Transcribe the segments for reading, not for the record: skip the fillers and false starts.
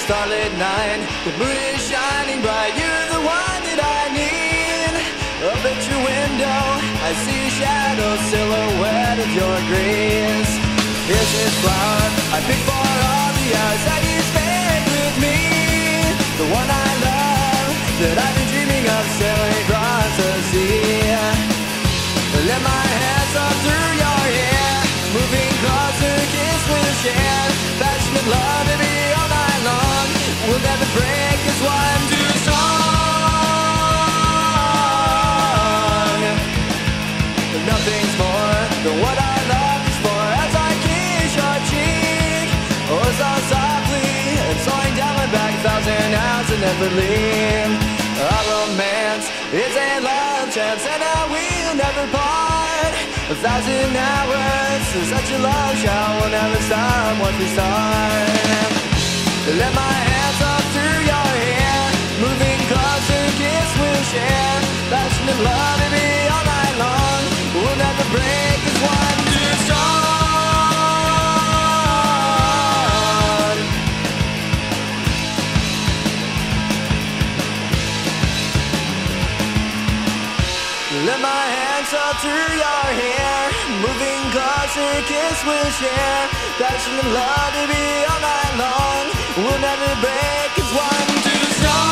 starlit night, the moon is shining bright. You're the one that I need. Up at your window, I see a shadow silhouette of your grace. Here's this flower I pick for all the hours that you spend with me. The one I love, that I've been dreaming of sailing across the sea. Let my hands up through your hair, moving closer, kiss we'll share. Passionate love, baby, all night long. We'll never break this one too strong. Nothing's more than what our love is for. As I kiss your cheek, oh so softly, and slowing down my back 1,000 hours and never leave. Our romance is a love chance, and I will never part. 1,000 hours, such a love shall will never stop once we start. Let my hands up through your hair, moving closer, kiss we'll share. Passionate love, baby, all night long. We'll never break this one too strong. Let my hands up through your hair, moving closer, kiss we'll share. Passionate love, baby, all night long. We'll never break this one too strong.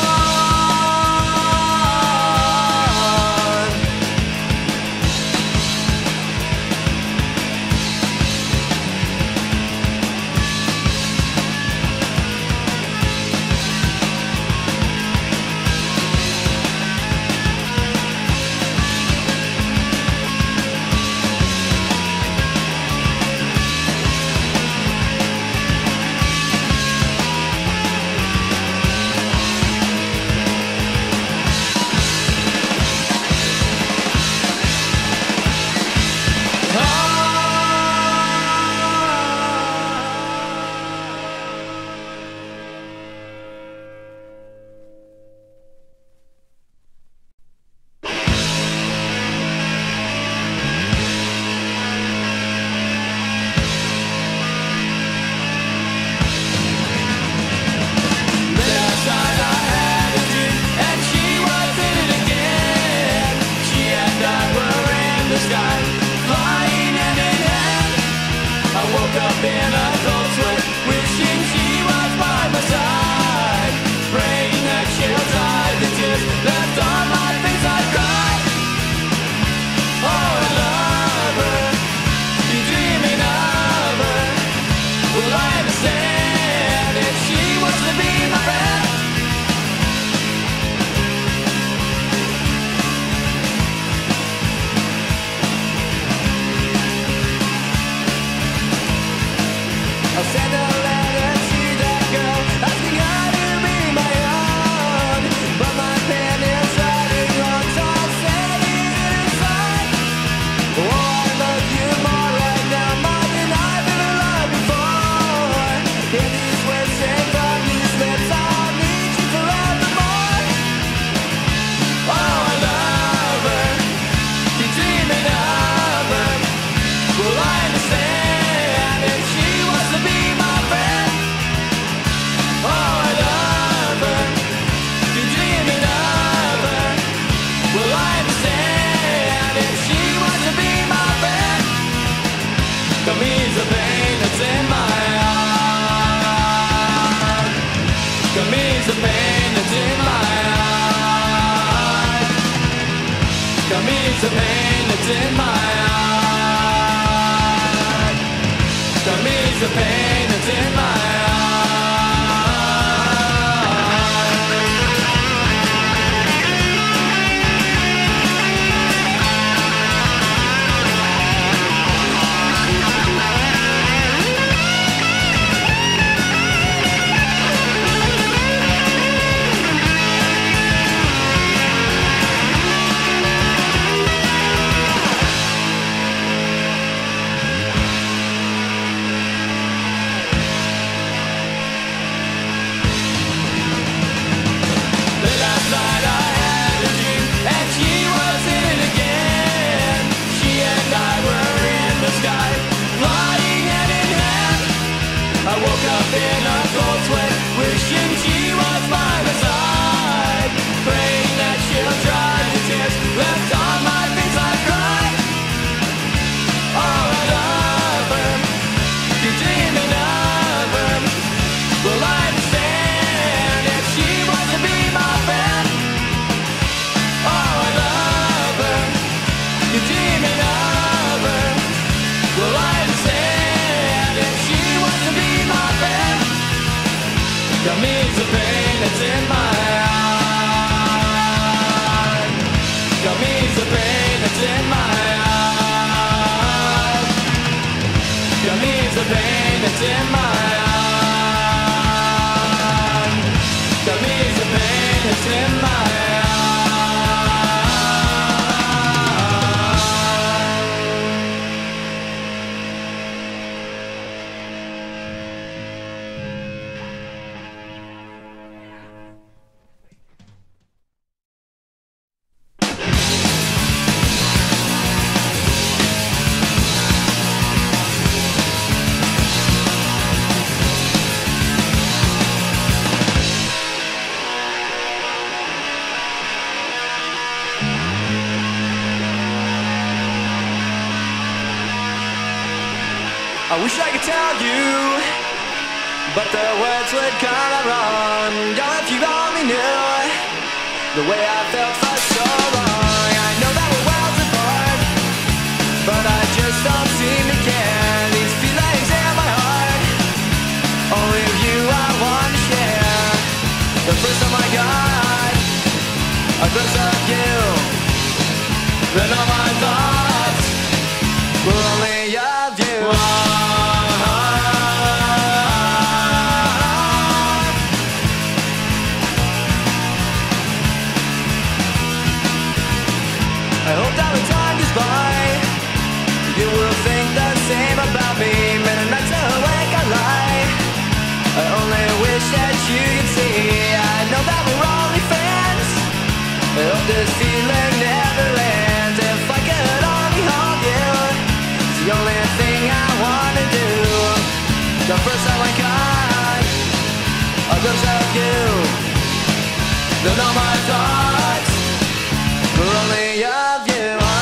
wish I could tell you, but the words would come out wrong. Oh, if you only knew the way I felt for so long. I know that we're worlds apart, but I just don't seem to care. These feelings in my heart, only with you I want to share. The first time I got a glimpse of you, then all my thoughts were only of you. I hope that when time goes by, you will think the same about me. Many nights awake I lie, I only wish that you could see. I know that we're only fans, I hope this feeling never ends. If I could only hold you, it's the only thing I wanna do. The first time I got a glimpse of you, then all my thoughts were only of you.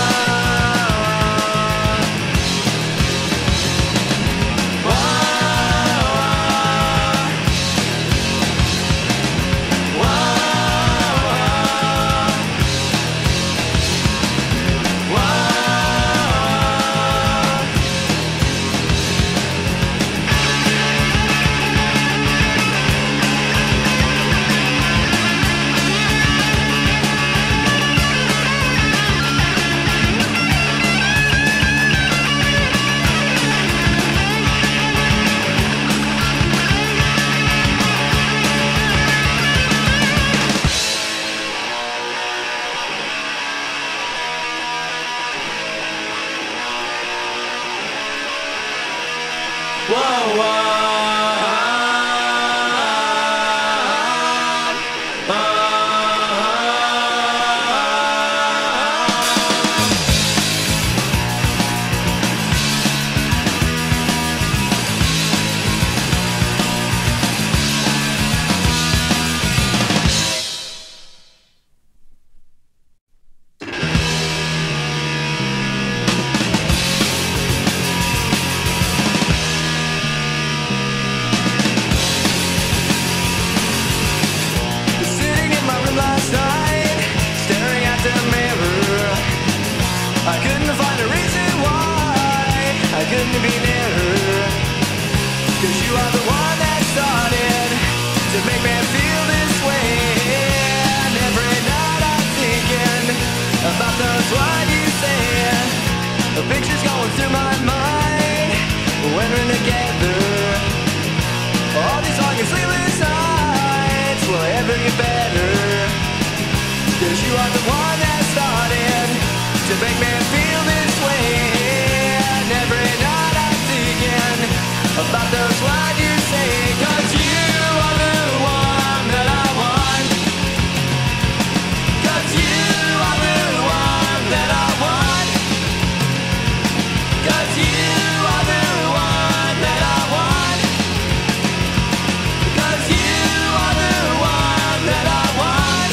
To be near her, 'cause you are the one that started to make me feel this way. And every night I'm thinking about those words you say. The pictures going through my mind when we're together. All these long and sleepless nights will ever get better, 'cause you are the one that started to make me feel this way. And every night about those words you say, 'cause you are the one that I want, 'cause you are the one that I want, 'cause you are the one that I want, 'cause you are the one that I want.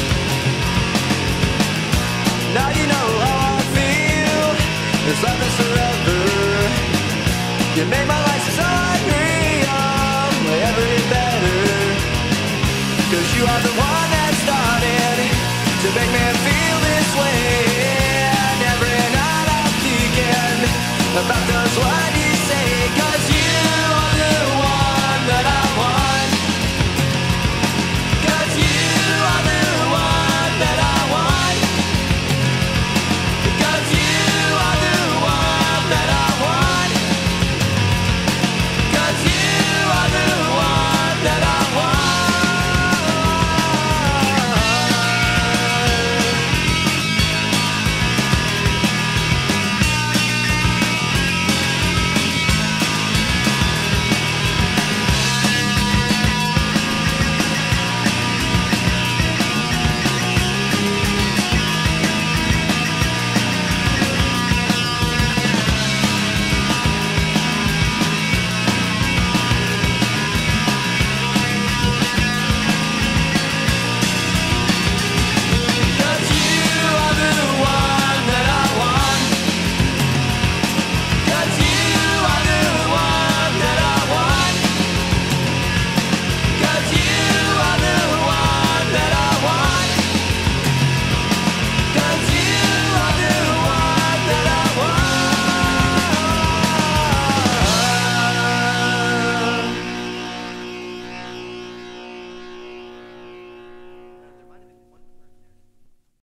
Now you know how I feel, it's like this forever. You made my life so unreal, every better, 'cause you are the one that started to make me feel this way. And every night I'm thinking about those words